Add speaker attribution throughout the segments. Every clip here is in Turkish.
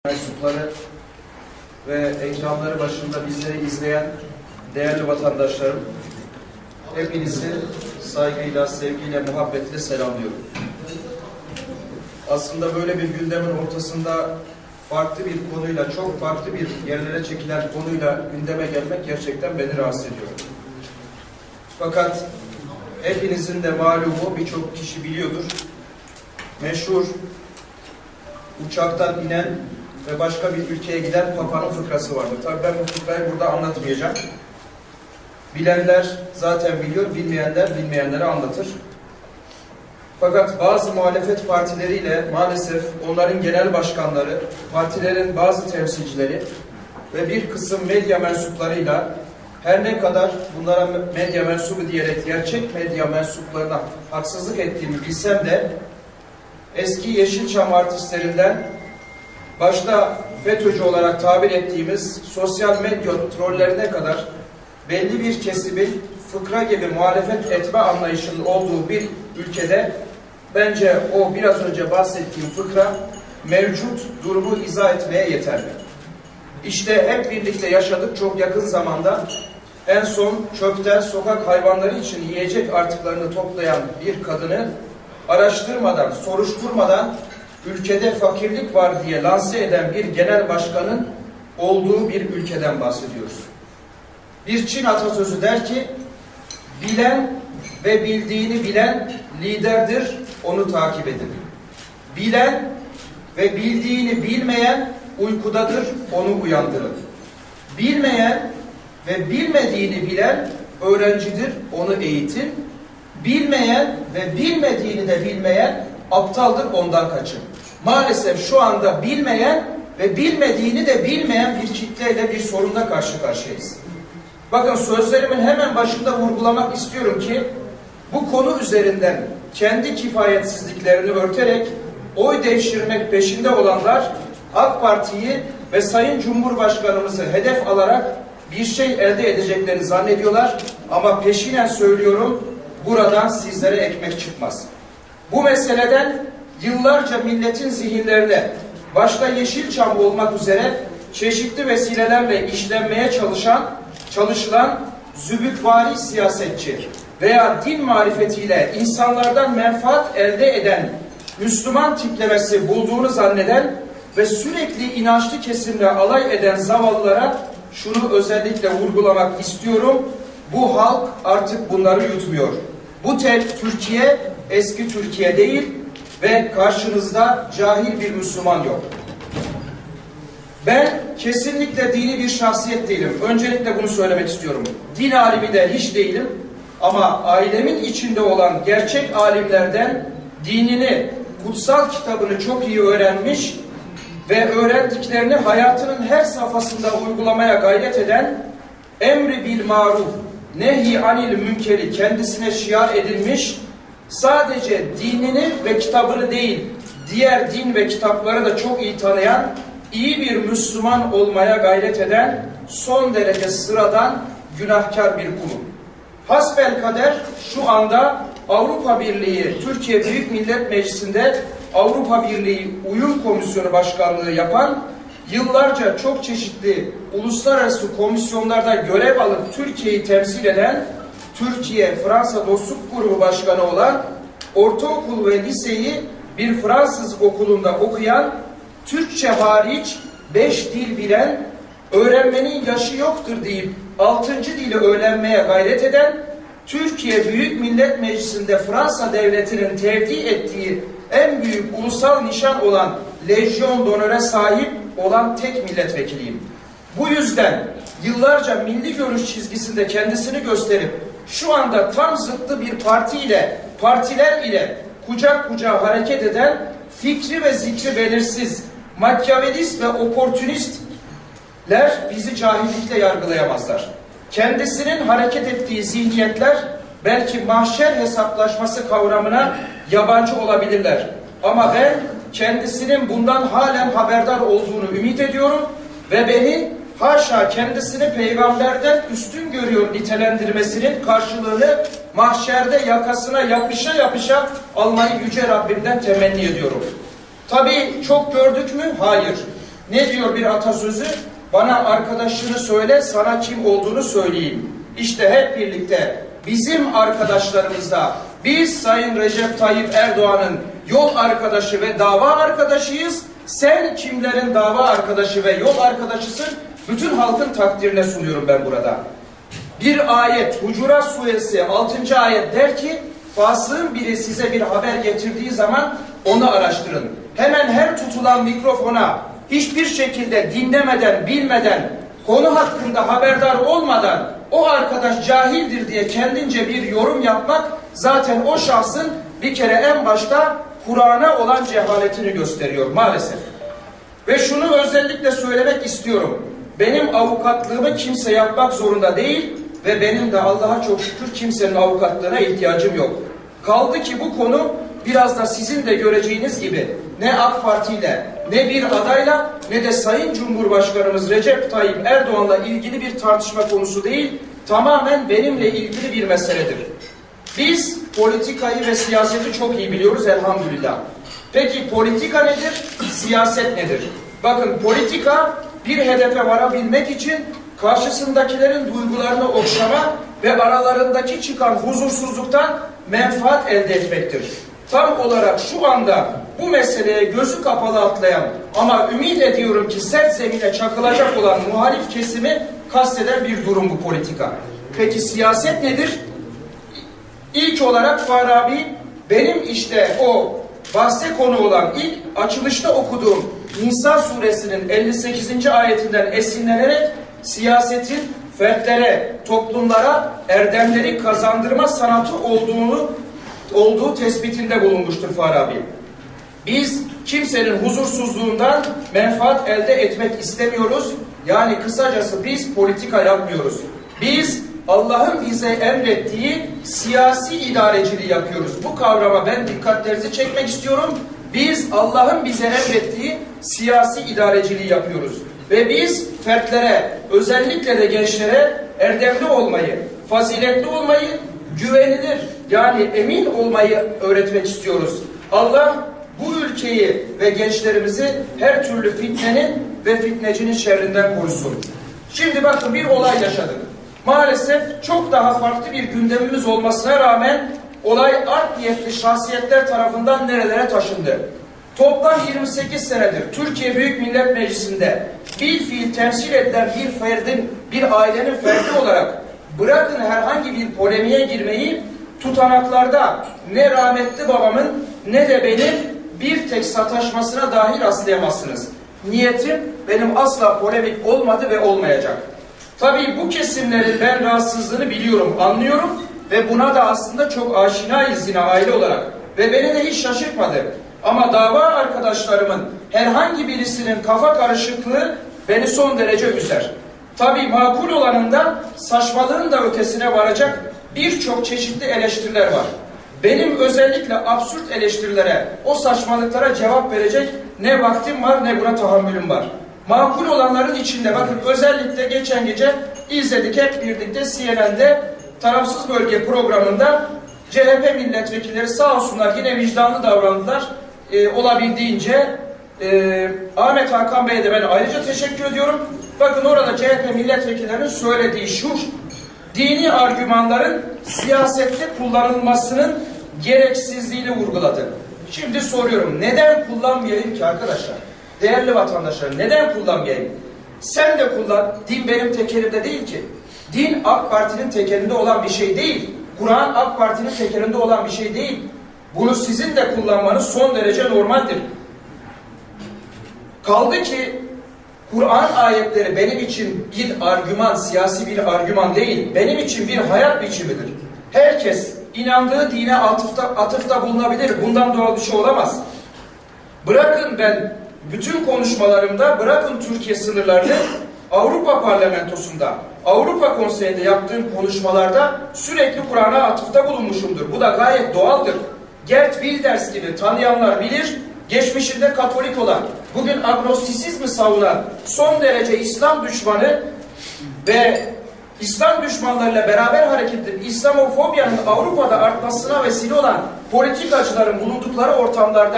Speaker 1: mensupları ve ekranları başında bizleri izleyen değerli vatandaşlarım, hepinizi saygıyla, sevgiyle, muhabbetle selamlıyorum. Aslında böyle bir gündemin ortasında farklı bir konuyla, çok farklı bir yerlere çekilen konuyla gündeme gelmek gerçekten beni rahatsız ediyor. Fakat hepinizin de malumu, birçok kişi biliyordur, meşhur uçaktan inen ve başka bir ülkeye giden Papa'nın fıkrası vardır. Tabii ben bu fıkrayı burada anlatmayacağım. Bilenler zaten biliyor, bilmeyenler bilmeyenlere anlatır. Fakat bazı muhalefet partileriyle maalesef onların genel başkanları, partilerin bazı temsilcileri ve bir kısım medya mensuplarıyla her ne kadar bunlara medya mensubu diyerek gerçek medya mensuplarına haksızlık ettiğimi bilsem de eski Yeşilçam artistlerinden başta FETÖ'cü olarak tabir ettiğimiz sosyal medya trollerine kadar belli bir kesimin fıkra gibi muhalefet etme anlayışının olduğu bir ülkede bence o biraz önce bahsettiğim fıkra mevcut durumu izah etmeye yeterli. İşte hep birlikte yaşadık çok yakın zamanda. En son çöpten sokak hayvanları için yiyecek artıklarını toplayan bir kadını araştırmadan, soruşturmadan ülkede fakirlik var diye lanse eden bir genel başkanın olduğu bir ülkeden bahsediyoruz. Bir Çin atasözü der ki, bilen ve bildiğini bilen liderdir, onu takip edin. Bilen ve bildiğini bilmeyen uykudadır, onu uyandırın. Bilmeyen ve bilmediğini bilen öğrencidir, onu eğitin. Bilmeyen ve bilmediğini de bilmeyen aptaldır, ondan kaçın. Maalesef şu anda bilmeyen ve bilmediğini de bilmeyen bir kitleyle bir sorunla karşı karşıyayız. Bakın sözlerimin hemen başında vurgulamak istiyorum ki bu konu üzerinden kendi kifayetsizliklerini örterek oy devşirmek peşinde olanlar AK Parti'yi ve Sayın Cumhurbaşkanımızı hedef alarak bir şey elde edeceklerini zannediyorlar ama peşinen söylüyorum, buradan sizlere ekmek çıkmaz. Bu meseleden yıllarca milletin zihinlerine, başta Yeşilçam olmak üzere çeşitli vesilelerle işlenmeye çalışılan zübükvari siyasetçi veya din marifetiyle insanlardan menfaat elde eden Müslüman tiplemesi bulduğunu zanneden ve sürekli inançlı kesimle alay eden zavallılara şunu özellikle vurgulamak istiyorum. Bu halk artık bunları yutmuyor. Bu Türkiye eski Türkiye değil ve karşınızda cahil bir Müslüman yok. Ben kesinlikle dini bir şahsiyet değilim. Öncelikle bunu söylemek istiyorum. Din alimi de hiç değilim. Ama ailemin içinde olan gerçek alimlerden dinini, kutsal kitabını çok iyi öğrenmiş ve öğrendiklerini hayatının her safhasında uygulamaya gayret eden, emri bil maruf, nehi anil münkeri kendisine şiar edilmiş, sadece dinini ve kitabını değil, diğer din ve kitapları da çok iyi tanıyan, iyi bir Müslüman olmaya gayret eden, son derece sıradan, günahkar bir kulum. Hasbelkader şu anda Avrupa Birliği, Türkiye Büyük Millet Meclisi'nde Avrupa Birliği Uyum Komisyonu Başkanlığı yapan, yıllarca çok çeşitli uluslararası komisyonlarda görev alıp Türkiye'yi temsil eden, Türkiye-Fransa Dostluk Grubu Başkanı olan, ortaokul ve liseyi bir Fransız okulunda okuyan, Türkçe hariç 5 dil bilen, öğrenmenin yaşı yoktur deyip 6. dili öğrenmeye gayret eden, Türkiye Büyük Millet Meclisi'nde Fransa Devleti'nin tevdi ettiği en büyük ulusal nişan olan Lejyon d'Honor'a sahip olan tek milletvekiliyim. Bu yüzden yıllarca milli görüş çizgisinde kendisini gösterip şu anda tam zıttı bir partiler ile kucak kucağa hareket eden fikri ve zikri belirsiz, makyavelist ve oportunistler bizi cahillikle yargılayamazlar. Kendisinin hareket ettiği zihniyetler belki mahşer hesaplaşması kavramına yabancı olabilirler. Ama ben kendisinin bundan halen haberdar olduğunu ümit ediyorum ve beni haşa kendisini peygamberden üstün görüyor nitelendirmesinin karşılığını mahşerde yakasına yapışa yapışa almayı Yüce Rabbimden temenni ediyorum. Tabii çok gördük mü? Hayır. Ne diyor bir atasözü? Bana arkadaşını söyle, sana kim olduğunu söyleyeyim. İşte hep birlikte bizim arkadaşlarımızda biz Sayın Recep Tayyip Erdoğan'ın yol arkadaşı ve dava arkadaşıyız. Sen kimlerin dava arkadaşı ve yol arkadaşısın? Bütün halkın takdirine sunuyorum ben burada. Bir ayet, Hucurat Suresi 6. ayet der ki, fasığın biri size bir haber getirdiği zaman onu araştırın. Hemen her tutulan mikrofona hiçbir şekilde dinlemeden, bilmeden, konu hakkında haberdar olmadan o arkadaş cahildir diye kendince bir yorum yapmak zaten o şahsın bir kere en başta Kur'an'a olan cehaletini gösteriyor maalesef. Ve şunu özellikle söylemek istiyorum. Benim avukatlığımı kimse yapmak zorunda değil ve benim de Allah'a çok şükür kimsenin avukatlığına ihtiyacım yok. Kaldı ki bu konu biraz da sizin de göreceğiniz gibi ne AK Parti ile, ne bir adayla, ne de Sayın Cumhurbaşkanımız Recep Tayyip Erdoğan'la ilgili bir tartışma konusu değil, tamamen benimle ilgili bir meseledir. Biz politikayı ve siyaseti çok iyi biliyoruz elhamdülillah. Peki politika nedir? Siyaset nedir? Bakın politika bir hedefe varabilmek için karşısındakilerin duygularını okşama ve aralarındaki çıkan huzursuzluktan menfaat elde etmektir. Tam olarak şu anda bu meseleye gözü kapalı atlayan ama ümit ediyorum ki sert zemine çakılacak olan muhalif kesimi kasteden bir durum bu politika. Peki siyaset nedir? İlk olarak Farabi benim işte o bahse konu olan ilk açılışta okuduğum Nisa suresinin 58. ayetinden esinlenerek siyasetin fertlere, toplumlara erdemleri kazandırma sanatı olduğu tespitinde bulunmuştur Farabi. Biz kimsenin huzursuzluğundan menfaat elde etmek istemiyoruz. Yani kısacası biz politika yapmıyoruz. Biz Allah'ın bize emrettiği siyasi idareciliği yapıyoruz. Bu kavrama ben dikkatlerinizi çekmek istiyorum. Biz Allah'ın bize emrettiği siyasi idareciliği yapıyoruz. Ve biz fertlere, özellikle de gençlere erdemli olmayı, faziletli olmayı, güvenilir yani emin olmayı öğretmek istiyoruz. Allah bu ülkeyi ve gençlerimizi her türlü fitnenin ve fitnecinin şerrinden korusun. Şimdi bakın bir olay yaşadık. Maalesef çok daha farklı bir gündemimiz olmasına rağmen olay art niyetli şahsiyetler tarafından nerelere taşındı. Toplam 28 senedir Türkiye Büyük Millet Meclisi'nde bilfiil temsil edilen bir ferdin, bir ailenin ferdi olarak bırakın herhangi bir polemiğe girmeyi, tutanaklarda ne rahmetli babamın ne de benim bir tek sataşmasına dahi rastlayamazsınız. Niyetim benim asla polemik olmadı ve olmayacak. Tabii bu kesimlerin ben rahatsızlığını biliyorum, anlıyorum ve buna da aslında çok aşinayız yine aile olarak. Ve beni de hiç şaşırtmadı. Ama dava arkadaşlarımın herhangi birisinin kafa karışıklığı beni son derece üzer. Tabii makul olanında saçmalığın da ötesine varacak birçok çeşitli eleştiriler var. Benim özellikle absürt eleştirilere, o saçmalıklara cevap verecek ne vaktim var ne buna tahammülüm var. Makul olanların içinde bakın özellikle geçen gece izledik hep birlikte CNN'de Tarafsız Bölge programında CHP milletvekilleri sağ olsunlar yine vicdanlı davrandılar. Olabildiğince Ahmet Hakan Bey'e de ben ayrıca teşekkür ediyorum. Bakın orada CHP milletvekillerinin söylediği şu dini argümanların siyasette kullanılmasının gereksizliğini vurguladı. Şimdi soruyorum neden kullanmayayım ki arkadaşlar? Değerli vatandaşlar neden kullanmayayım? Sen de kullan. Din benim tekelimde değil ki. Din AK Parti'nin tekelinde olan bir şey değil. Kur'an AK Parti'nin tekelinde olan bir şey değil. Bunu sizin de kullanmanız son derece normaldir. Kaldı ki Kur'an ayetleri benim için bir argüman, siyasi bir argüman değil. Benim için bir hayat biçimidir. Herkes inandığı dine atıfta bulunabilir. Bundan doğal bir şey olamaz. Bırakın ben bütün konuşmalarımda, bırakın Türkiye sınırlarını, Avrupa Parlamentosu'nda, Avrupa Konseyi'nde yaptığım konuşmalarda sürekli Kur'an'a atıfta bulunmuşumdur. Bu da gayet doğaldır. Gert Wilders gibi tanıyanlar bilir, geçmişinde Katolik olan, bugün agnostisizmi savunan, son derece İslam düşmanı ve İslam düşmanlarıyla beraber hareket edip İslamofobyanın Avrupa'da artmasına vesile olan politikacıların bulundukları ortamlarda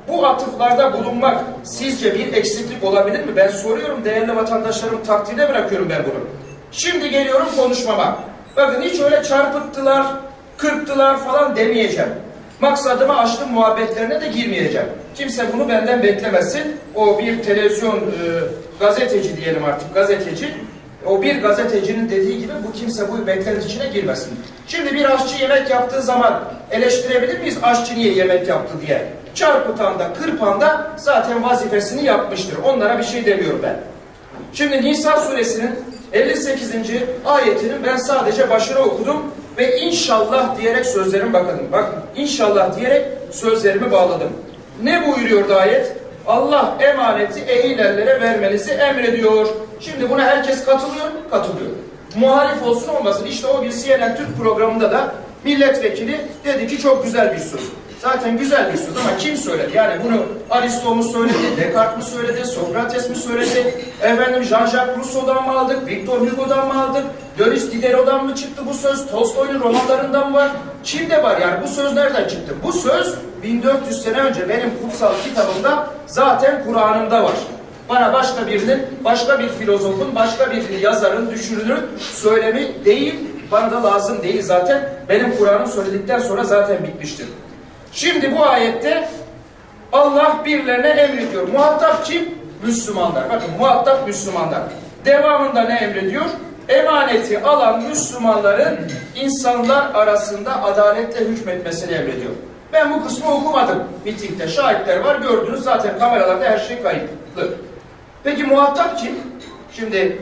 Speaker 1: Bu atıflarda bulunmak sizce bir eksiklik olabilir mi? Ben soruyorum, değerli vatandaşlarım, takdirde bırakıyorum ben bunu. Şimdi geliyorum konuşmama. Bakın hiç öyle çarpıttılar, kırptılar falan demeyeceğim. Maksadımı aşkın muhabbetlerine de girmeyeceğim. Kimse bunu benden beklemesin. O bir televizyon gazeteci diyelim artık, gazeteci. O bir gazetecinin dediği gibi bu kimse bu beklenti içine girmesin. Şimdi bir aşçı yemek yaptığı zaman eleştirebilir miyiz aşçı niye yemek yaptı diye? Çarpıtan da kırpan da zaten vazifesini yapmıştır. Onlara bir şey demiyorum ben. Şimdi Nisa suresinin 58. ayetinin ben sadece başını okudum ve inşallah diyerek sözlerimi bakın inşallah diyerek sözlerimi bağladım. Ne buyuruyordu ayet? Allah emaneti ehil ellere vermenizi emrediyor. Şimdi buna herkes katılıyor mu? Katılıyor. Muhalif olsun olmasın. İşte o bir CNN Türk programında da milletvekili dedi ki çok güzel bir söz. Zaten güzel bir söz ama kim söyledi? Yani bunu Aristo mu söyledi, Descartes mi söyledi, Sokrates mi söyledi, efendim Jean-Jacques Rousseau'dan mı aldık, Victor Hugo'dan mı aldık, Dönüş Diderot'dan mı çıktı bu söz, Tolstoy'un romanlarından var, kimde var yani bu söz nereden çıktı? Bu söz 1400 sene önce benim kutsal kitabımda zaten Kur'an'ımda var. Bana başka birinin, başka bir filozofun, başka bir yazarın, düşünürün söylemi değil, bana da lazım değil zaten. Benim Kur'an'ım söyledikten sonra zaten bitmiştir. Şimdi bu ayette Allah birilerine emrediyor. Muhatap kim? Müslümanlar. Bakın muhatap Müslümanlar. Devamında ne emrediyor? Emaneti alan Müslümanların insanlar arasında adaletle hükmetmesini emrediyor. Ben bu kısmı okumadım mitingde. Şahitler var, gördünüz zaten kameralarda her şey kayıtlı. Peki muhatap kim? Şimdi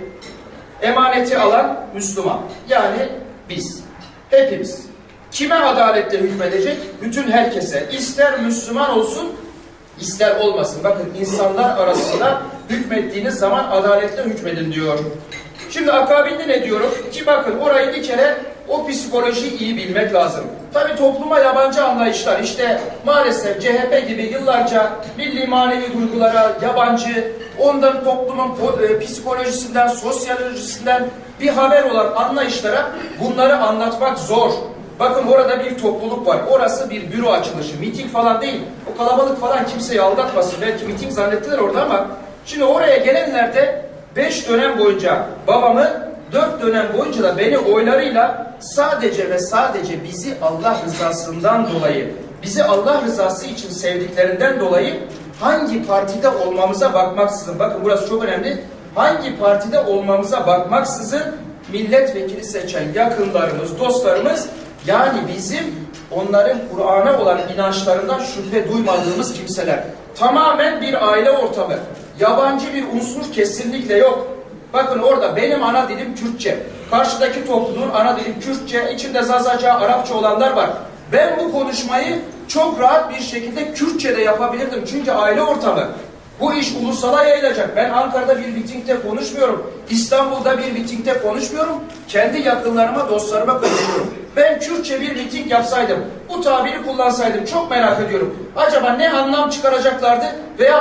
Speaker 1: emaneti alan Müslüman. Yani biz. Hepimiz. Kime adaletle hükmedecek? Bütün herkese. İster Müslüman olsun, ister olmasın. Bakın insanlar arasında hükmettiğiniz zaman adaletle hükmedin diyor. Şimdi akabinde ne diyorum? Ki bakın orayı bir kere o psikolojiyi iyi bilmek lazım. Tabi topluma yabancı anlayışlar işte maalesef CHP gibi yıllarca milli manevi duygulara yabancı, ondan toplumun psikolojisinden, sosyolojisinden bir haber olan anlayışlara bunları anlatmak zor. Bakın orada bir topluluk var. Orası bir büro açılışı. Miting falan değil. O kalabalık falan kimseyi aldatmasın. Belki miting zannettiler orada ama şimdi oraya gelenler de 5 dönem boyunca babamı, 4 dönem boyunca da beni oylarıyla sadece ve sadece bizi Allah rızasından dolayı, bizi Allah rızası için sevdiklerinden dolayı hangi partide olmamıza bakmaksızın, bakın burası çok önemli, hangi partide olmamıza bakmaksızın milletvekili seçen yakınlarımız, dostlarımız, yani bizim onların Kur'an'a olan inançlarından şüphe duymadığımız kimseler. Tamamen bir aile ortamı. Yabancı bir unsur kesinlikle yok. Bakın orada benim ana dilim Kürtçe. Karşıdaki toplumun ana dilim Kürtçe, içinde Zazaca, Arapça olanlar var. Ben bu konuşmayı çok rahat bir şekilde Kürtçe'de yapabilirdim. Çünkü aile ortamı. Bu iş ulusala yayılacak. Ben Ankara'da bir mitingde konuşmuyorum. İstanbul'da bir mitingde konuşmuyorum. Kendi yakınlarıma, dostlarıma konuşuyorum. Ben Kürtçe bir miting yapsaydım, bu tabiri kullansaydım çok merak ediyorum. Acaba ne anlam çıkaracaklardı veya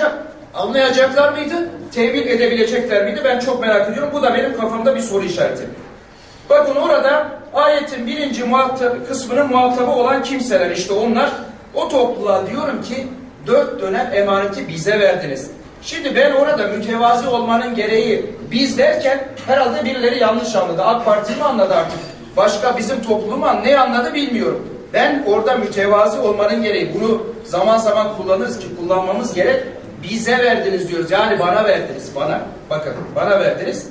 Speaker 1: anlayacaklar mıydı? Tevil edebilecekler miydi? Ben çok merak ediyorum. Bu da benim kafamda bir soru işareti. Bakın orada ayetin birinci kısmının muhatabı olan kimseler, işte onlar. O topluluğa diyorum ki 4 dönem emaneti bize verdiniz. Şimdi ben orada mütevazi olmanın gereği biz derken herhalde birileri yanlış anladı. AK Parti mi anladı artık? Başka bizim toplumu ne anladı bilmiyorum. Ben orada mütevazi olmanın gereği, bunu zaman zaman kullanırız ki kullanmamız gerek. Bize verdiniz diyoruz. Yani bana verdiniz. Bana. Bakın bana verdiniz.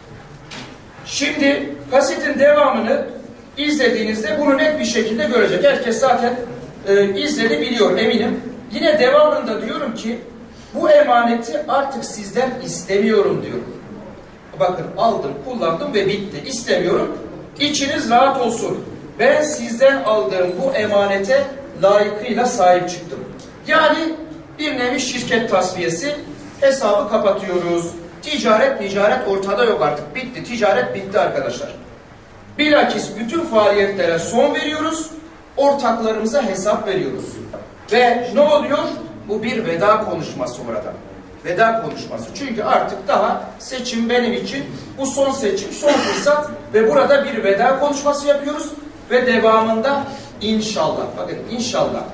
Speaker 1: Şimdi kasetin devamını izlediğinizde bunu net bir şekilde görecek. Herkes zaten izledi, biliyor eminim. Yine devamında diyorum ki bu emaneti artık sizden istemiyorum diyorum. Bakın aldım, kullandım ve bitti. İstemiyorum. İçiniz rahat olsun. Ben sizden aldığım bu emanete layıkıyla sahip çıktım. Yani bir nevi şirket tasfiyesi, hesabı kapatıyoruz. Ticaret ortada yok artık. Bitti. Ticaret bitti arkadaşlar. Bilakis bütün faaliyetlere son veriyoruz. Ortaklarımıza hesap veriyoruz. Ve ne oluyor? Bu bir veda konuşması orada. Veda konuşması. Çünkü artık daha seçim benim için bu son seçim, son fırsat ve burada bir veda konuşması yapıyoruz ve devamında inşallah, bakın inşallah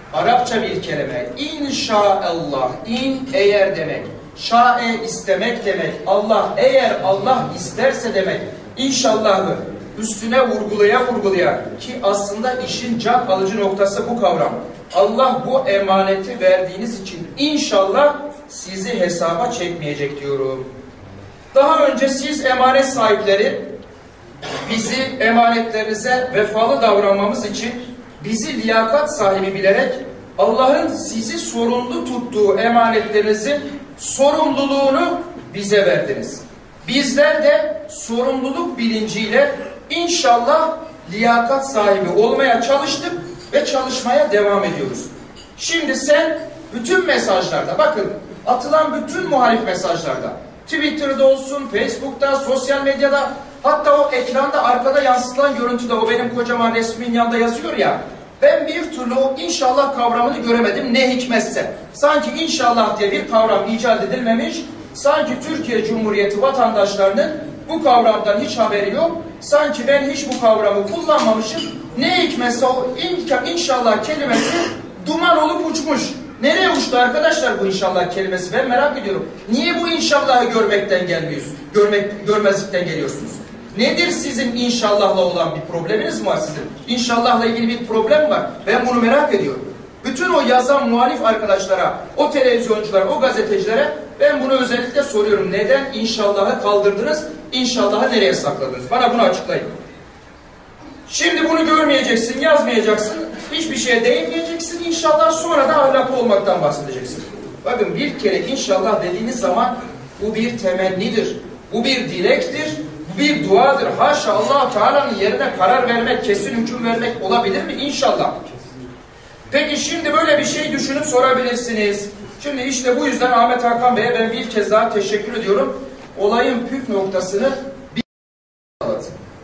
Speaker 1: Arapça bir kelime. İnşaallah. İn eğer demek. Şa'e istemek demek. Allah eğer Allah isterse demek. İnşallahı üstüne vurgulaya ki aslında işin can alıcı noktası bu kavram. Allah bu emaneti verdiğiniz için inşallah sizi hesaba çekmeyecek diyorum. Daha önce siz emanet sahipleri bizi emanetlerinize vefalı davranmamız için bizi liyakat sahibi bilerek Allah'ın sizi sorumlu tuttuğu emanetlerinizin sorumluluğunu bize verdiniz. Bizler de sorumluluk bilinciyle inşallah liyakat sahibi olmaya çalıştık ve çalışmaya devam ediyoruz. Şimdi sen bütün mesajlarda, bakın atılan bütün muhalif mesajlarda, Twitter'da olsun, Facebook'ta, sosyal medyada, hatta o ekranda arkada yansıtılan görüntüde o benim kocaman resmin yanında yazıyor ya, ben bir türlü o inşallah kavramını göremedim ne hikmetse. Sanki inşallah diye bir kavram icat edilmemiş, sanki Türkiye Cumhuriyeti vatandaşlarının bu kavramdan hiç haberi yok, sanki ben hiç bu kavramı kullanmamışım, ne hikmetse o inşallah kelimesi duman olup uçmuş. Nereye uçtu arkadaşlar bu inşallah kelimesi? Ben merak ediyorum. Niye bu inşallahı görmekten gelmiyorsunuz? Görmezlikten geliyorsunuz? Nedir sizin inşallahla olan bir probleminiz mi var sizin? İnşallahla ilgili bir problem var. Ben bunu merak ediyorum. Bütün o yazan muhalif arkadaşlara, o televizyonculara, o gazetecilere ben bunu özellikle soruyorum. Neden inşallahı kaldırdınız? İnşallahı nereye sakladınız? Bana bunu açıklayın. Şimdi bunu görmeyeceksin, yazmayacaksın, hiçbir şeye değinmeyeceksin. İnşallah sonra da ahlaklı olmaktan bahsedeceksin. Bakın bir kere inşallah dediğiniz zaman bu bir temennidir. Bu bir dilektir. Bu bir duadır. Haşa Allah Teala'nın yerine karar vermek, kesin hüküm vermek olabilir mi? İnşallah. Peki şimdi böyle bir şey düşünüp sorabilirsiniz. Şimdi işte bu yüzden Ahmet Hakan Bey'e ben bir kez daha teşekkür ediyorum. Olayın püf noktasını bir anlattı.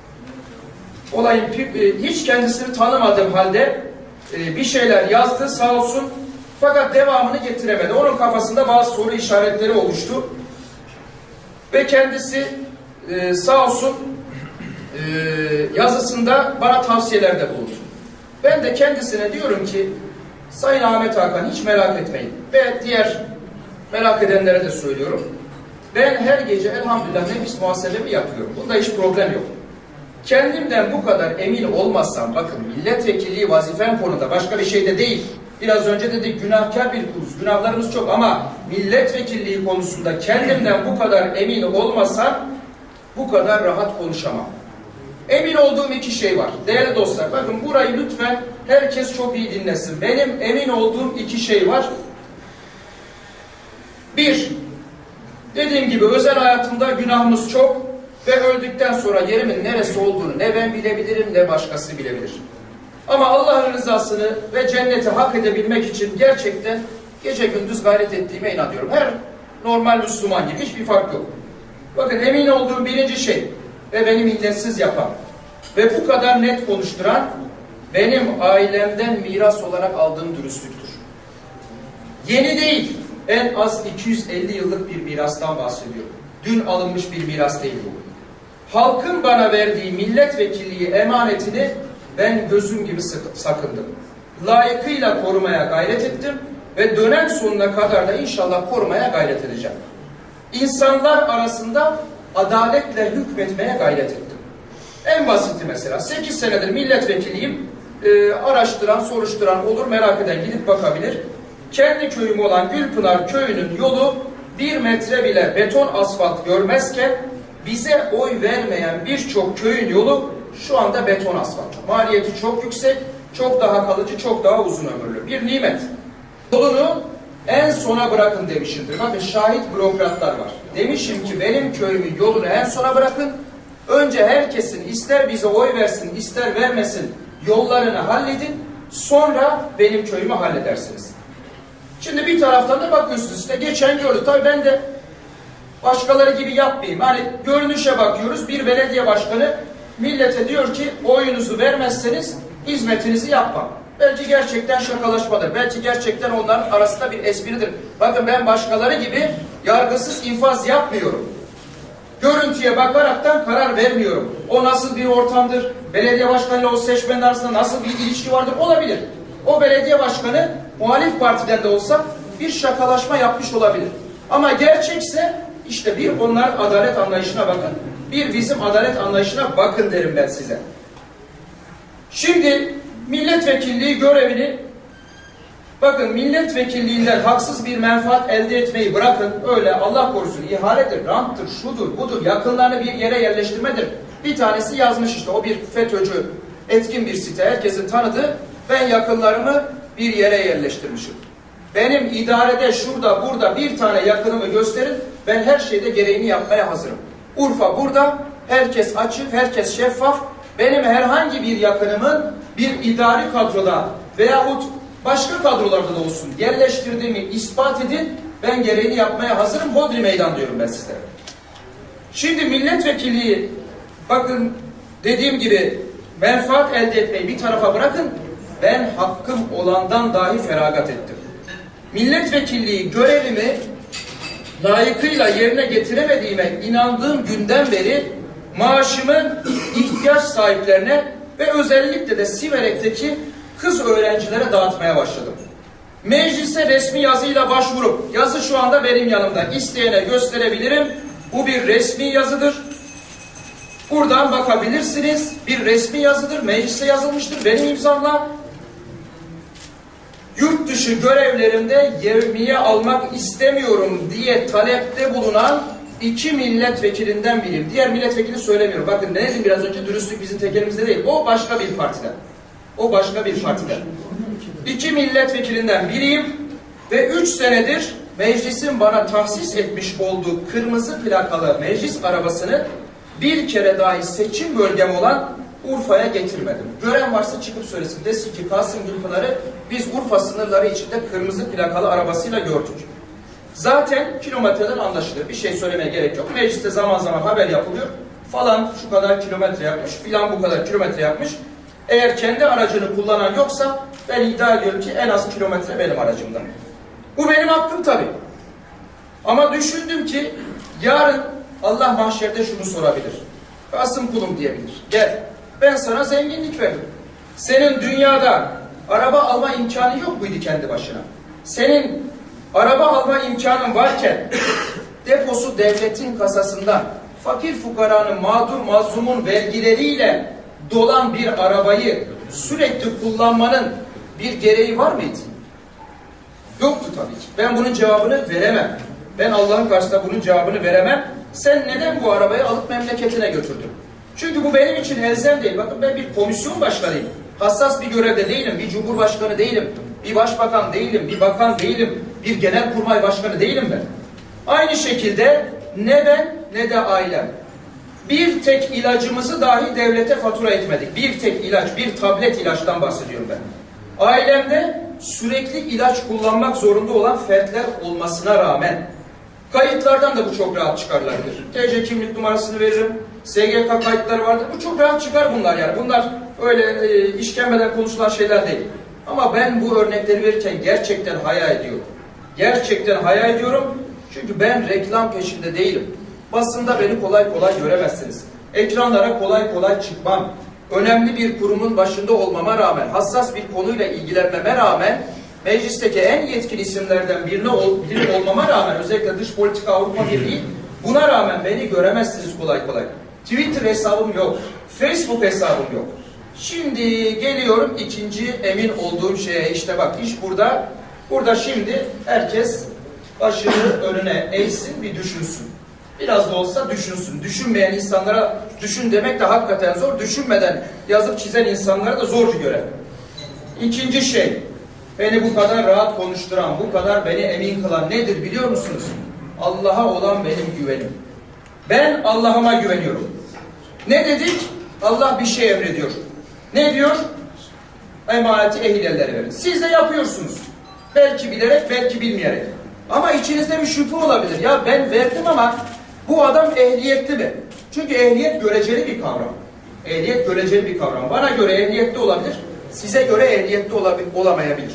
Speaker 1: Olayın hiç kendisini tanımadığım halde bir şeyler yazdı sağ olsun. Fakat devamını getiremedi. Onun kafasında bazı soru işaretleri oluştu. Ve kendisi sağ olsun yazısında bana tavsiyelerde bulundu. Ben de kendisine diyorum ki Sayın Ahmet Hakan hiç merak etmeyin. Ve diğer merak edenlere de söylüyorum. Ben her gece elhamdülillah nefis muhasebemi yapıyorum. Bunda hiç problem yok. Kendimden bu kadar emin olmazsam, bakın milletvekilliği vazifem konuda başka bir şey de değil. Biraz önce dedik günahkar bir kuluz, günahlarımız çok ama milletvekilliği konusunda kendimden bu kadar emin olmasam bu kadar rahat konuşamam. Emin olduğum iki şey var. Değerli dostlar, bakın burayı lütfen herkes çok iyi dinlesin. Benim emin olduğum iki şey var. Bir, dediğim gibi özel hayatımda günahımız çok ve öldükten sonra yerimin neresi olduğunu ne ben bilebilirim ne başkası bilebilir. Ama Allah'ın rızasını ve cenneti hak edebilmek için gerçekten gece gündüz gayret ettiğime inanıyorum. Her normal Müslüman gibi hiçbir fark yok. Bakın emin olduğum birinci şey ve beni milletsiz yapan ve bu kadar net konuşturan benim ailemden miras olarak aldığım dürüstlüktür. Yeni değil, en az 250 yıllık bir mirastan bahsediyorum. Dün alınmış bir miras değil bu. Halkın bana verdiği milletvekilliği emanetini ben gözüm gibi sakındım. Layıkıyla korumaya gayret ettim ve dönem sonuna kadar da inşallah korumaya gayret edeceğim. İnsanlar arasında adaletle hükmetmeye gayret ettim. En basiti mesela 8 senedir milletvekiliyim. Araştıran, soruşturan olur, merak eden gidip bakabilir. Kendi köyüm olan Gülpınar köyünün yolu 1 metre bile beton asfalt görmezken bize oy vermeyen birçok köyün yolu şu anda beton asfalt. Maliyeti çok yüksek, çok daha kalıcı, çok daha uzun ömürlü. Bir nimet. Yolunu en sona bırakın demişimdir. Bakın şahit bürokratlar var. Demişim ki benim köyümün yolunu en sona bırakın. Önce herkesin ister bize oy versin, ister vermesin yollarını halledin. Sonra benim köyümü halledersiniz. Şimdi bir taraftan da bakıyorsunuz işte geçen gördü. Tabii ben de başkaları gibi yapmayayım. Hani görünüşe bakıyoruz. Bir belediye başkanı millete diyor ki oyunuzu vermezseniz hizmetinizi yapmam. Belki gerçekten şakalaşmadır. Belki gerçekten onların arasında bir espridir. Bakın ben başkaları gibi yargısız infaz yapmıyorum. Görüntüye bakaraktan karar vermiyorum. O nasıl bir ortamdır? Belediye başkanıyla o seçmenin arasında nasıl bir ilişki vardır? Olabilir. O belediye başkanı muhalif partiden de olsa bir şakalaşma yapmış olabilir. Ama gerçekse işte bir onların adalet anlayışına bakın, bir bizim adalet anlayışına bakın derim ben size. Şimdi milletvekilliği görevini, bakın milletvekilliğinden haksız bir menfaat elde etmeyi bırakın, öyle Allah korusun ihaledir, ranttır, şudur, budur, yakınlarını bir yere yerleştirmedir. Bir tanesi yazmış işte, o bir FETÖ'cü, etkin bir site, herkesin tanıdığı, ben yakınlarımı bir yere yerleştirmişim. Benim idarede şurada burada bir tane yakınımı gösterin, ben her şeyde gereğini yapmaya hazırım. Urfa burada, herkes açık, herkes şeffaf. Benim herhangi bir yakınımın bir idari kadroda veyahut başka kadrolarda da olsun yerleştirdiğimi ispat edin, ben gereğini yapmaya hazırım. Hodri meydan diyorum ben sizlere. Şimdi milletvekilliği, bakın dediğim gibi menfaat elde etmeyi bir tarafa bırakın, ben hakkım olandan dahi feragat ettim. Milletvekilliği görevimi layıkıyla yerine getiremediğime inandığım günden beri maaşımı ihtiyaç sahiplerine ve özellikle de Siverek'teki kız öğrencilere dağıtmaya başladım. Meclise resmi yazıyla başvurup, yazı şu anda benim yanımda, isteyene gösterebilirim. Bu bir resmi yazıdır. Buradan bakabilirsiniz. Bir resmi yazıdır. Meclise yazılmıştır. Benim imzamla. Yurt dışı görevlerimde yevmiye almak istemiyorum diye talepte bulunan 2 milletvekilinden biriyim. Diğer milletvekili söylemiyorum. Bakın ne dedim biraz önce, dürüstlük bizim tek elimizde değil. O başka bir partiden. O başka bir partiden. 2 milletvekilinden biriyim ve 3 senedir meclisin bana tahsis etmiş olduğu kırmızı plakalı meclis arabasını bir kere dahi seçim bölgem olan Urfa'ya getirmedim. Gören varsa çıkıp söylesin. Desin ki Kasım Gülpınar'ı biz Urfa sınırları içinde kırmızı plakalı arabasıyla gördük. Zaten kilometreden anlaşılır. Bir şey söylemeye gerek yok. Mecliste zaman zaman haber yapılıyor. Falan şu kadar kilometre yapmış, filan bu kadar kilometre yapmış. Eğer kendi aracını kullanan yoksa ben iddia ediyorum ki en az kilometre benim aracımda. Bu benim hakkım tabii. Ama düşündüm ki yarın Allah mahşerde şunu sorabilir. Kasım kulum diyebilir. Gel, ben sana zenginlik verdim. Senin dünyada araba alma imkanı yok muydu kendi başına? Senin araba alma imkanın varken deposu devletin kasasından fakir fukaranın, mağdur mazlumun vergileriyle dolan bir arabayı sürekli kullanmanın bir gereği var mıydı? Yoktu tabii ki. Ben bunun cevabını veremem. Ben Allah'ın karşısında bunun cevabını veremem. Sen neden bu arabayı alıp memleketine götürdün? Çünkü bu benim için elzem değil. Bakın ben bir komisyon başkanıyım. Hassas bir görevde değilim. Bir cumhurbaşkanı değilim. Bir başbakan değilim. Bir bakan değilim. Bir genelkurmay başkanı değilim ben. Aynı şekilde ne ben ne de ailem. Bir tek ilacımızı dahi devlete fatura etmedik. Bir tek ilaç, bir tablet ilaçtan bahsediyorum ben. Ailemde sürekli ilaç kullanmak zorunda olan fertler olmasına rağmen kayıtlardan da bu çok rahat çıkarılabilir. TC kimlik numarasını veririm. SGK kayıtları vardır. Bu çok rahat çıkar bunlar yani. Bunlar öyle işkembeden konuşulan şeyler değil. Ama ben bu örnekleri verirken gerçekten hayal ediyorum. Gerçekten hayal ediyorum. Çünkü ben reklam peşinde değilim. Basında beni kolay kolay göremezsiniz. Ekranlara kolay kolay çıkmam. Önemli bir kurumun başında olmama rağmen, hassas bir konuyla ilgilenmeme rağmen, meclisteki en yetkili isimlerden birine olmama rağmen, özellikle dış politika Avrupa Birliği, buna rağmen beni göremezsiniz kolay kolay. Twitter hesabım yok, Facebook hesabım yok. Şimdi geliyorum ikinci emin olduğum şeye. İşte bak, iş burada. Burada şimdi herkes başını önüne eğsin, bir düşünsün. Biraz da olsa düşünsün. Düşünmeyen insanlara düşün demek de hakikaten zor. Düşünmeden yazıp çizen insanlara da zor bir görev. İkinci şey, beni bu kadar rahat konuşturan, bu kadar beni emin kılan nedir biliyor musunuz? Allah'a olan benim güvenim. Ben Allah'ıma güveniyorum. Ne dedik? Allah bir şey emrediyor. Ne diyor? Emaneti ehil ellere verin. Siz de yapıyorsunuz. Belki bilerek, belki bilmeyerek. Ama içinizde bir şüphe olabilir. Ya ben verdim ama bu adam ehliyetli mi? Çünkü ehliyet göreceli bir kavram. Ehliyet göreceli bir kavram. Bana göre ehliyetli olabilir, size göre ehliyetli olamayabilir.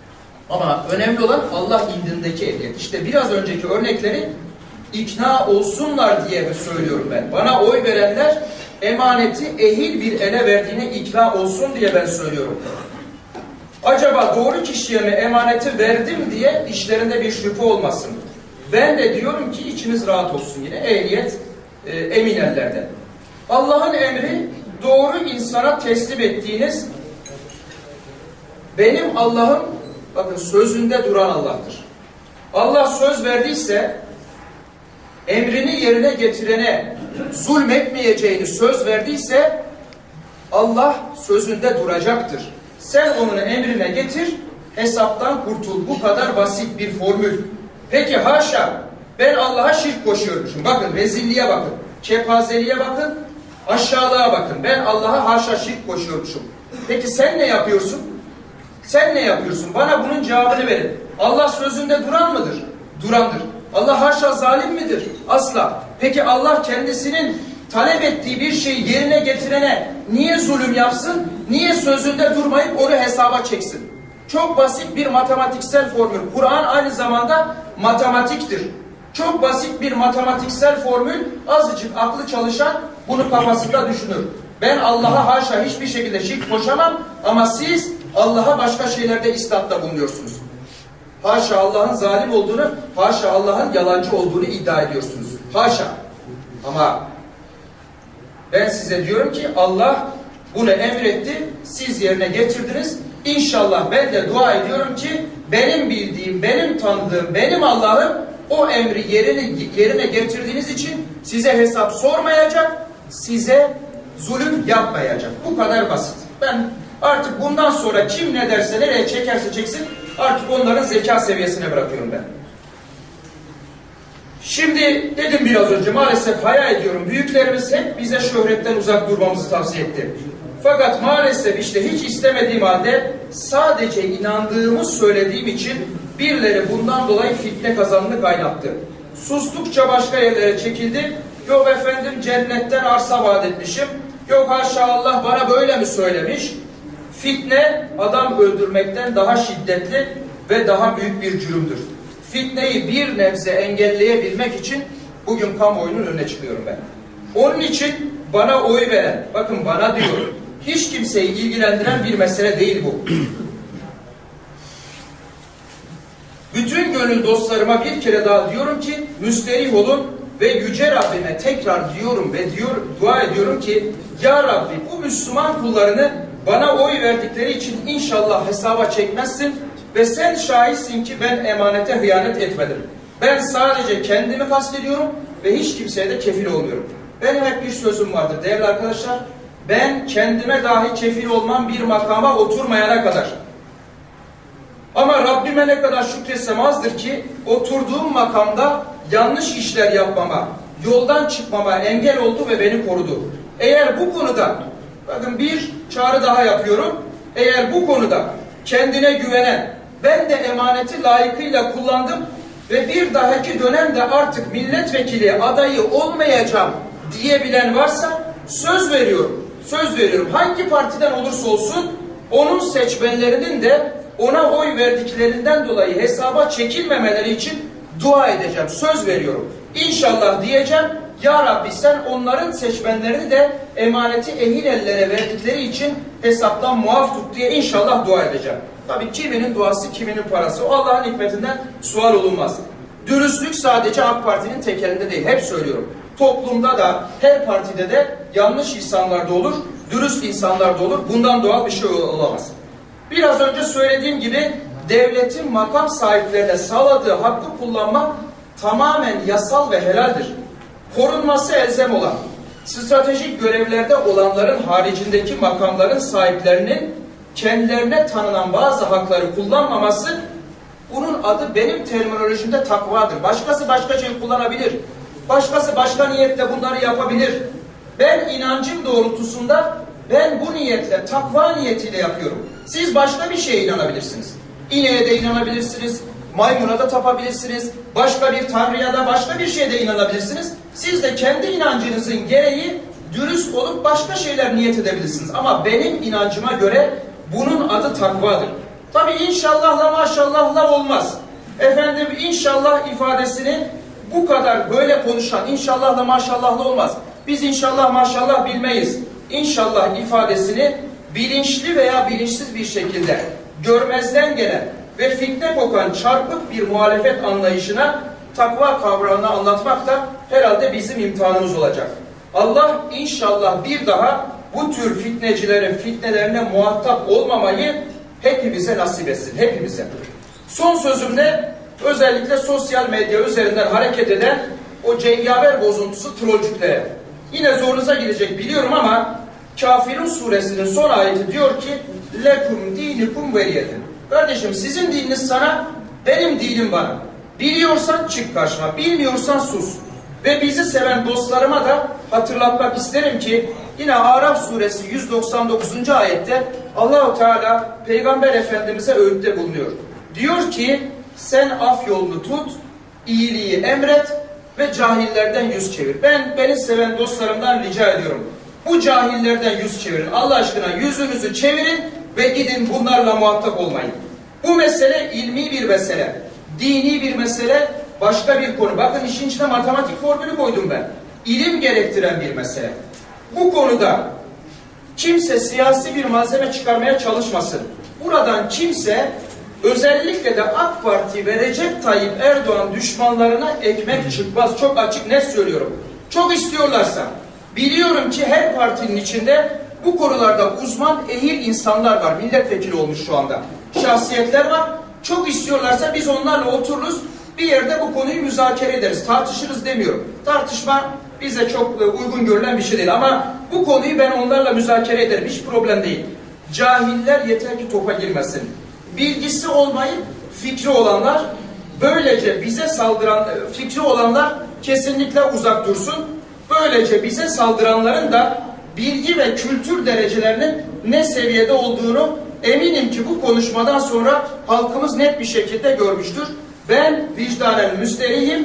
Speaker 1: Ama önemli olan Allah indindeki ehliyet. İşte biraz önceki örnekleri ikna olsunlar diye söylüyorum ben. Bana oy verenler emaneti ehil bir ele verdiğine ikna olsun diye ben söylüyorum. Acaba doğru kişiye mi emaneti verdim diye işlerinde bir şüphe olmasın. Ben de diyorum ki içiniz rahat olsun yine. Ehliyet emin ellerde. Allah'ın emri doğru insana teslim ettiğiniz, benim Allah'ım bakın sözünde duran Allah'tır. Allah söz verdiyse emrini yerine getirene zulmetmeyeceğini söz verdiyse Allah sözünde duracaktır. Sen onun emrine getir, hesaptan kurtul. Bu kadar basit bir formül. Peki haşa, ben Allah'a şirk koşuyormuşum. Bakın rezilliğe bakın, kepazeliğe bakın, aşağılığa bakın. Ben Allah'a haşa şirk koşuyormuşum. Peki sen ne yapıyorsun? Sen ne yapıyorsun? Bana bunun cevabını verin. Allah sözünde duran mıdır? Durandır. Allah haşa zalim midir? Asla. Peki Allah kendisinin talep ettiği bir şeyi yerine getirene niye zulüm yapsın? Niye sözünde durmayıp onu hesaba çeksin? Çok basit bir matematiksel formül. Kur'an aynı zamanda matematiktir. Çok basit bir matematiksel formül. Azıcık aklı çalışan bunu kafasında düşünür. Ben Allah'a haşa hiçbir şekilde şirk koşamam ama siz Allah'a başka şeylerde islatta bulunuyorsunuz. Haşa Allah'ın zalim olduğunu, haşa Allah'ın yalancı olduğunu iddia ediyorsunuz. Haşa. Ama ben size diyorum ki Allah bunu emretti, siz yerine getirdiniz. İnşallah ben de dua ediyorum ki benim bildiğim, benim tanıdığım, benim Allah'ım o emri yerine getirdiğiniz için size hesap sormayacak, size zulüm yapmayacak. Bu kadar basit. Ben artık bundan sonra kim ne derse, nereye çekerse çeksin, artık onların zeka seviyesine bırakıyorum ben. Şimdi dedim biraz önce, maalesef hayal ediyorum, büyüklerimiz hep bize şöhretten uzak durmamızı tavsiye etti. Fakat maalesef işte hiç istemediğim halde sadece inandığımı söylediğim için birileri bundan dolayı fitne kazanını kaynattı. Sustukça başka yerlere çekildi. Yok efendim cennetten arsa vaat etmişim. Yok haşa Allah bana böyle mi söylemiş? Fitne adam öldürmekten daha şiddetli ve daha büyük bir cürümdür. Fitneyi bir nebze engelleyebilmek için bugün kamuoyunun önüne çıkıyorum ben. Onun için bana oy veren, bakın bana diyorum, hiç kimseyi ilgilendiren bir mesele değil bu. Bütün gönül dostlarıma bir kere daha diyorum ki müsterih olun ve Yüce Rabbime tekrar diyorum ve dua ediyorum ki Ya Rabbi bu Müslüman kullarını bana oy verdikleri için inşallah hesaba çekmezsin ve sen şahitsin ki ben emanete hıyanet etmedim. Ben sadece kendimi kastediyorum ve hiç kimseye de kefil olmuyorum. Benim hep bir sözüm vardır değerli arkadaşlar. Ben kendime dahi kefil olmam bir makama oturmayana kadar. Ama Rabbime ne kadar şükretsem azdır ki oturduğum makamda yanlış işler yapmama, yoldan çıkmama engel oldu ve beni korudu. Eğer bu konuda, bakın bir çağrı daha yapıyorum. Eğer bu konuda kendine güvenen, ben de emaneti layıkıyla kullandım ve bir dahaki dönemde artık milletvekili adayı olmayacağım diyebilen varsa söz veriyorum. Söz veriyorum. Hangi partiden olursa olsun onun seçmenlerinin de ona oy verdiklerinden dolayı hesaba çekilmemeleri için dua edeceğim. Söz veriyorum. İnşallah diyeceğim. Ya Rabbi sen onların seçmenlerini de emaneti ehil ellere verdikleri için hesaptan muaf tut diye inşallah dua edeceğim. Tabii kiminin duası kiminin parası. O Allah'ın hikmetinden sual olunmaz. Dürüstlük sadece AK Parti'nin tekelinde değil. Hep söylüyorum. Toplumda da her partide de yanlış insanlar da olur, dürüst insanlar da olur. Bundan doğal bir şey olamaz. Biraz önce söylediğim gibi devletin makam sahiplerine sağladığı hakkı kullanmak tamamen yasal ve helaldir. Korunması elzem olan, stratejik görevlerde olanların haricindeki makamların sahiplerinin kendilerine tanınan bazı hakları kullanmaması, bunun adı benim terminolojimde takvadır. Başkası başka şey kullanabilir. Başkası başka niyetle bunları yapabilir. Ben inancım doğrultusunda ben bu niyetle, takva niyetiyle yapıyorum. Siz başka bir şeye inanabilirsiniz. İneğe de inanabilirsiniz, maymuna da tapabilirsiniz, başka bir tanrıya da başka bir şeye de inanabilirsiniz. Siz de kendi inancınızın gereği dürüst olup başka şeyler niyet edebilirsiniz. Ama benim inancıma göre bunun adı takvadır. Tabi inşallahla maşallahla olmaz. Efendim inşallah ifadesini bu kadar böyle konuşan inşallahla maşallahla olmaz. Biz inşallah maşallah bilmeyiz. İnşallah ifadesini bilinçli veya bilinçsiz bir şekilde görmezden gelen ve fitne kokan çarpık bir muhalefet anlayışına takva kavramını anlatmak da herhalde bizim imtihanımız olacak. Allah inşallah bir daha bu tür fitnecilerin fitnelerine muhatap olmamayı hepimize nasip etsin, hepimize. Son sözümde özellikle sosyal medya üzerinden hareket eden o cengaver bozuntusu trollcüklere. Yine zorunuza gidecek biliyorum ama Kafirun suresinin son ayeti diyor ki lekum dinikum veliyedin. Kardeşim sizin dininiz sana, benim dinim bana. Biliyorsan çık karşıma, bilmiyorsan sus. Ve bizi seven dostlarıma da hatırlatmak isterim ki yine Araf suresi 199. ayette Allah-u Teala Peygamber Efendimiz'e öğütte bulunuyor. Diyor ki sen af yolunu tut, iyiliği emret ve cahillerden yüz çevir. Ben beni seven dostlarımdan rica ediyorum. Bu cahillerden yüz çevirin. Allah aşkına yüzünüzü çevirin ve gidin bunlarla muhatap olmayın. Bu mesele ilmi bir mesele. Dini bir mesele, başka bir konu. Bakın işin içine matematik formülü koydum ben. İlim gerektiren bir mesele. Bu konuda kimse siyasi bir malzeme çıkarmaya çalışmasın. Buradan kimse özellikle de AK Parti ve Recep Tayyip Erdoğan düşmanlarına ekmek çıkmaz. Çok açık net söylüyorum. Çok istiyorlarsa, biliyorum ki her partinin içinde bu konularda uzman, ehil insanlar var. Milletvekili olmuş şu anda. Şahsiyetler var. Çok istiyorlarsa biz onlarla otururuz. Bir yerde bu konuyu müzakere ederiz. Tartışırız demiyorum. Tartışma bize çok uygun görülen bir şey değil. Ama bu konuyu ben onlarla müzakere ederim. Hiç problem değil. Cahiller yeter ki topa girmesin. Bilgisi olmayıp fikri olanlar, böylece bize saldıran fikri olanlar kesinlikle uzak dursun. Böylece bize saldıranların da bilgi ve kültür derecelerinin ne seviyede olduğunu eminim ki bu konuşmadan sonra halkımız net bir şekilde görmüştür. Ben vicdanen müsterihim.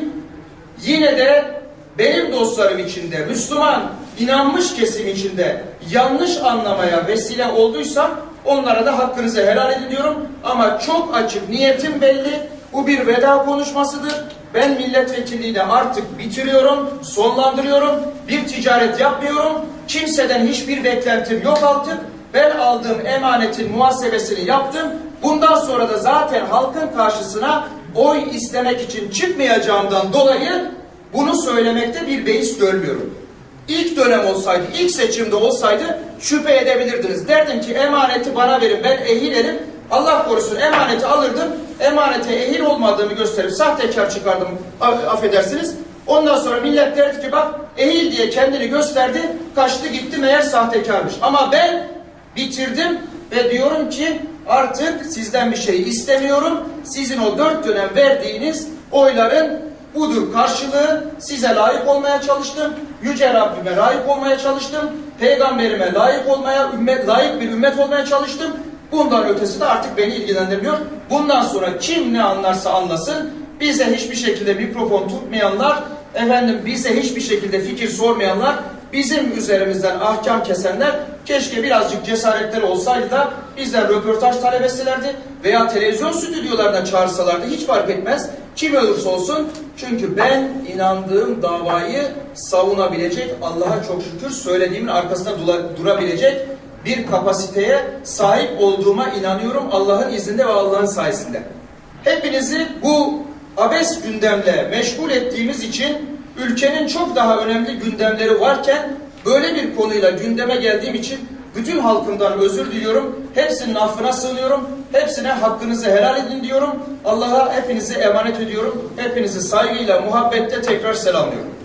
Speaker 1: Yine de benim dostlarım içinde, Müslüman, inanmış kesim içinde yanlış anlamaya vesile olduysam onlara da hakkınızı helal edin diyorum. Ama çok açık, niyetim belli. Bu bir veda konuşmasıdır. Ben milletvekilliğini artık bitiriyorum, sonlandırıyorum. Bir ticaret yapmıyorum. Kimseden hiçbir beklentim yok artık. Ben aldığım emanetin muhasebesini yaptım. Bundan sonra da zaten halkın karşısına oy istemek için çıkmayacağımdan dolayı bunu söylemekte bir beis görmüyorum. İlk dönem olsaydı, ilk seçimde olsaydı şüphe edebilirdiniz. Derdim ki emaneti bana verin, ben ehilerim. Allah korusun emaneti alırdım. Emanete ehil olmadığımı gösterip sahtekar çıkardım, affedersiniz. Ondan sonra millet derdi ki bak ehil diye kendini gösterdi, kaçtı gitti meğer sahtekarmış. Ama ben bitirdim ve diyorum ki artık sizden bir şey istemiyorum. Sizin o 4 dönem verdiğiniz oyların budur karşılığı. Size layık olmaya çalıştım. Yüce Rabbime layık olmaya çalıştım. Peygamberime layık olmaya, layık bir ümmet olmaya çalıştım. Bundan ötesi de artık beni ilgilendirmiyor. Bundan sonra kim ne anlarsa anlasın. Bize hiçbir şekilde mikrofon tutmayanlar, efendim bize hiçbir şekilde fikir sormayanlar, bizim üzerimizden ahkam kesenler keşke birazcık cesaretleri olsaydı da bizden röportaj talep etselerdi veya televizyon stüdyolarına çağırsalardı, hiç fark etmez. Kim olursa olsun, çünkü ben inandığım davayı savunabilecek, Allah'a çok şükür söylediğimin arkasında durabilecek bir kapasiteye sahip olduğuma inanıyorum Allah'ın izniyle ve Allah'ın sayesinde. Hepinizi bu abes gündemle meşgul ettiğimiz için, ülkenin çok daha önemli gündemleri varken böyle bir konuyla gündeme geldiğim için bütün halkımdan özür diliyorum. Hepsinin affına sığınıyorum. Hepsine hakkınızı helal edin diyorum. Allah'a hepinizi emanet ediyorum. Hepinizi saygıyla, muhabbetle tekrar selamlıyorum.